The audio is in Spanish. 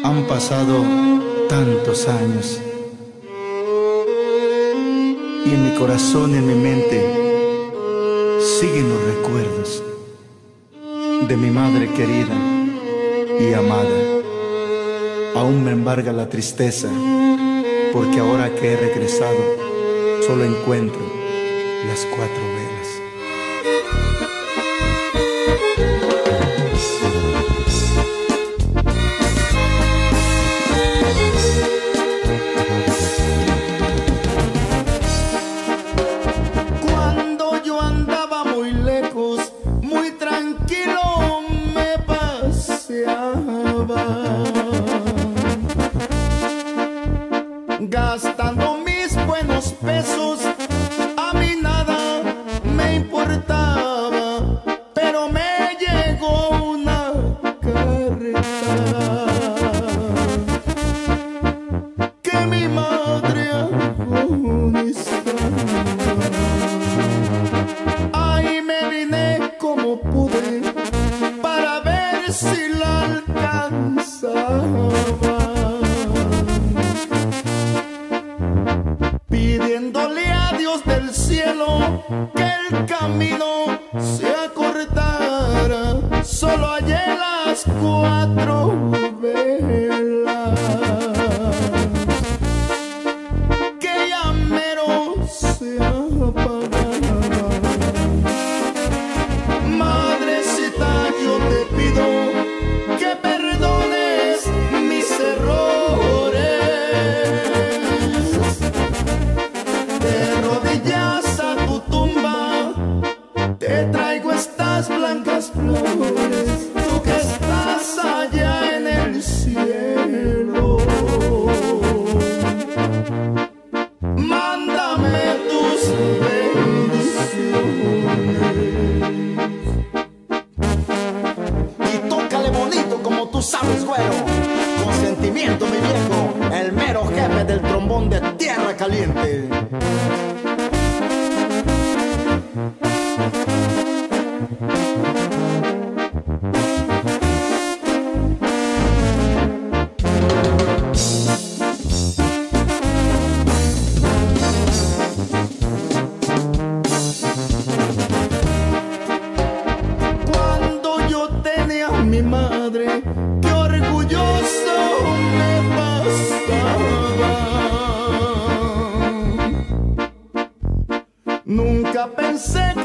Han pasado tantos años y en mi corazón y en mi mente siguen los recuerdos de mi madre querida y amada. Aún me embarga la tristeza porque ahora que he regresado solo encuentro las 4 velas. Cuando yo andaba muy lejos, muy tranquilo me paseaba, gastando mis buenos pesos. A mí nada me importaba, pero me llegó una carta que mi madre agonizaba. Ahí me vine como pude para ver si la alcanzaba, pidiéndole a Dios del cielo que el camino se acortara. Solo hallé las 4 velas que ya mero se apagaban. Madrecita, yo te pido que perdones mis errores. De rodillas a tu tumba te traigo estas blancas flores. Tú que estás allá en el cielo, mándame tus bendiciones. Y tócale bonito como tú sabes, güero. Con sentimiento, mi viejo, el mero jefe del trombón de Tierra Caliente. Cuando yo tenía a mi madre, qué orgulloso me pasaba. Nunca pensé